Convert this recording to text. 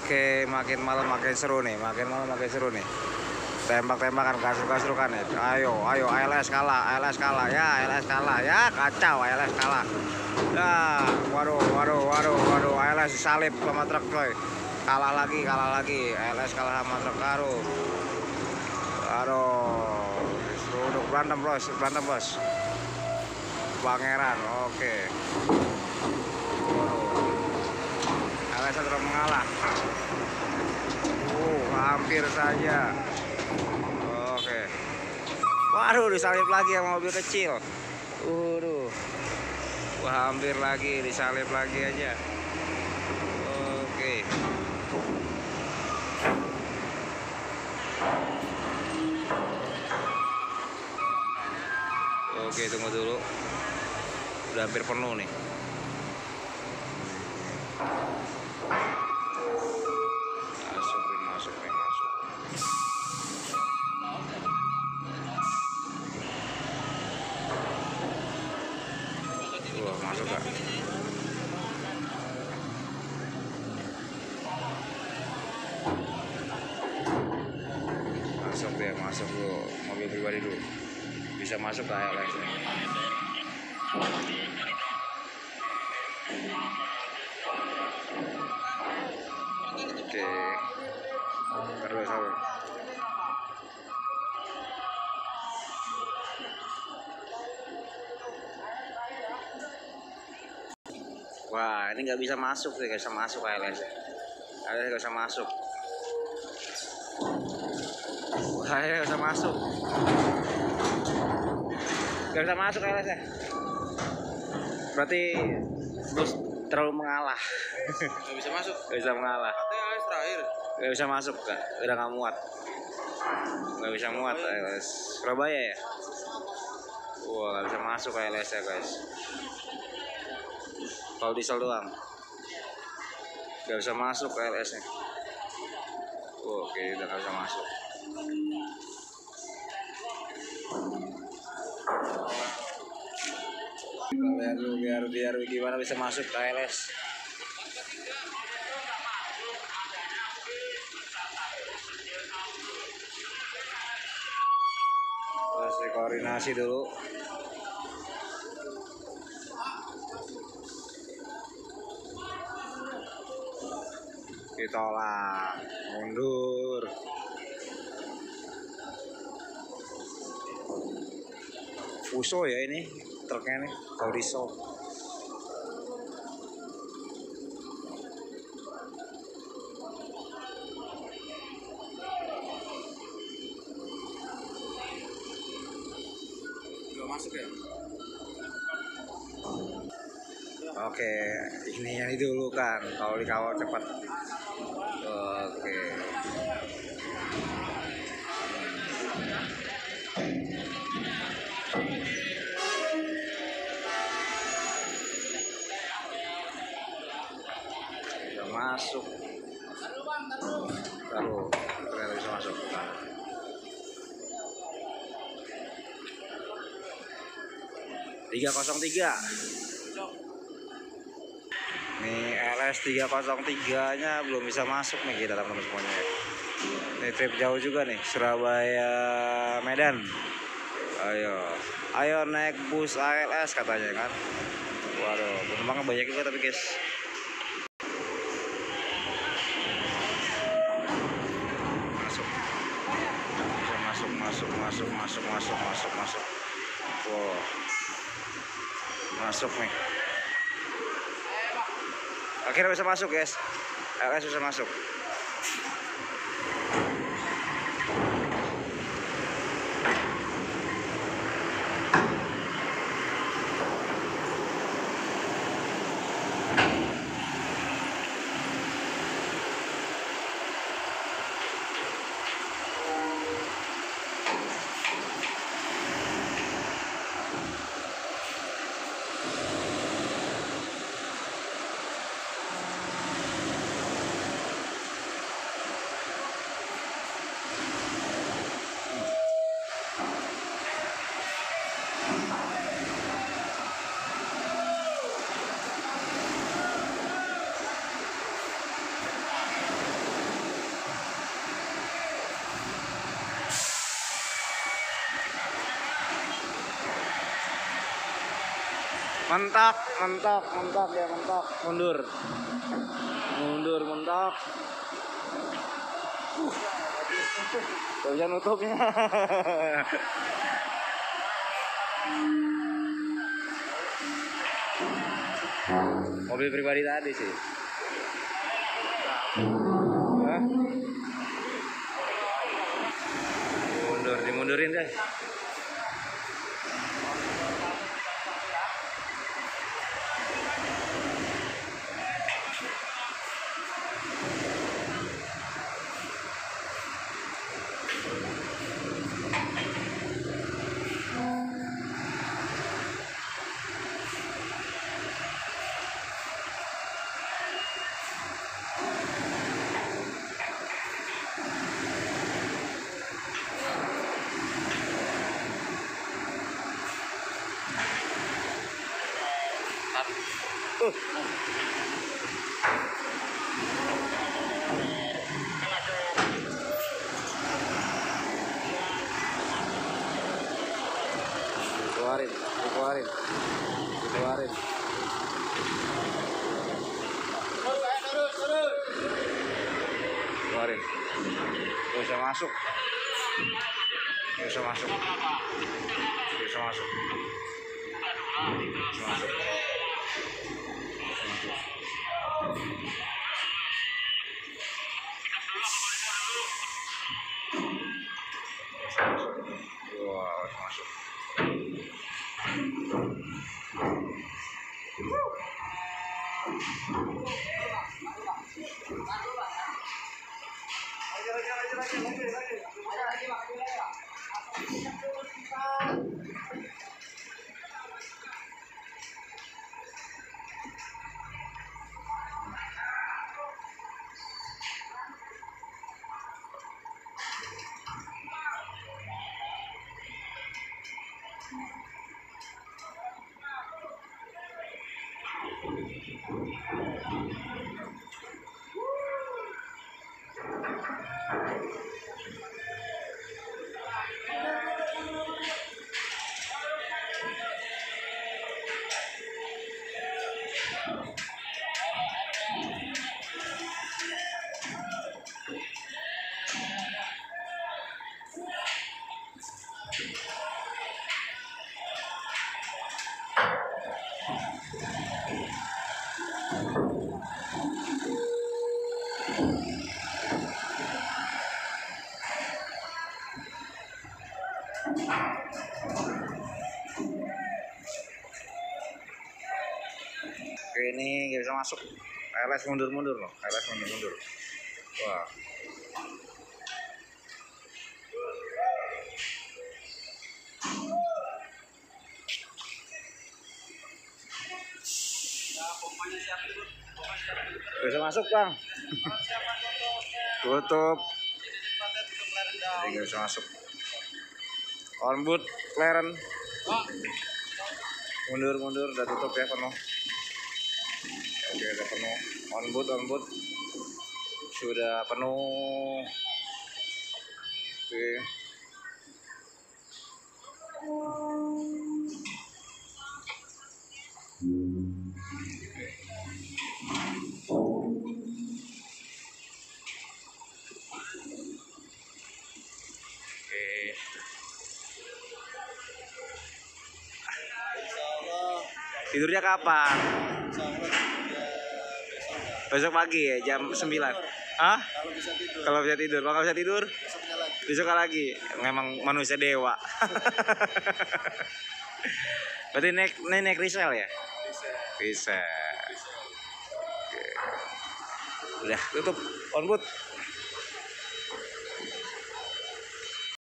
Oke, makin malam makin seru nih, Tembak-tembakan, kasur-kasurukan ya. Ayo, ALS kalah, ya, ALS kalah, ya, kacau, ALS kalah. Ya, waduh, ALS disalip sama truk coy. Kalah lagi, ALS kalah sama truk aduh. Aduh, berantem bos. Pangeran, oke. ALS terus mengalah. Hampir saja. Oke. Waduh, disalip lagi sama mobil kecil. Wah, hampir lagi disalip lagi aja. Oke. Oke, tunggu dulu. Udah hampir penuh nih. Masuk. Wah, masuk gak? Masuk dulu. Mobil pribadi dulu. Bisa masuk ke ALS. Oke. Terus apa? Wah, ini nggak bisa masuk nih, nggak bisa masuk ALS. ALS nggak bisa masuk. Wah, nggak bisa masuk. Nggak bisa masuk ALS ya. Berarti bus terlalu mengalah. Nggak bisa masuk. Nggak bisa mengalah. Katanya ALS terakhir. Nggak bisa masuk kak, udah nggak muat. Nggak bisa muat ALS. Surabaya ya. Wah, nggak bisa masuk ALS ya guys. Kalau diesel doang. Nggak bisa masuk ALS nya. Oke, udah nggak bisa masuk. Biar gimana bisa masuk ke ALS. Terus koordinasi dulu. Ditolak, mundur. Fuso ya ini truknya nih, kalau diesel. Nggak masuk ya? Oke, ini yang dulu kan, kalau dikawal cepat. Oke. Udah masuk. Taruh, ternyata bisa masuk. 303. Nih LS 303 nya belum bisa masuk nih kita teman-teman semuanya. Ini trip jauh juga nih, Surabaya Medan. Ayo naik bus ALS katanya kan. Waduh, penumpangnya banyak juga tapi guys. Masuk. Wow. Masuk nih. Akhirnya bisa masuk guys. LS bisa masuk. Mentok, dia mentok. Mundur, mentok. Gak bisa nutupnya. Mobil pribadi tadi sih. Hah? Dimundurin deh. Dikeluarin. Gak bisa masuk. Wah, masuk. Oke, ini nggak bisa masuk. LS mundur loh. Wah. Bisa masuk, Bang. Tutup. Jadi nggak bisa masuk. On boot, McLaren. Mundur, udah tutup ya, penuh. Oke, udah penuh. On boot. Sudah penuh. Oke. Tidurnya kapan? Besok pagi ya, jam 9. Hah? Kalau bisa tidur. Kalau nggak bisa tidur, besok lagi. Memang manusia dewa. Berarti naik resell ya? Resell. Oke. Udah tutup on boot.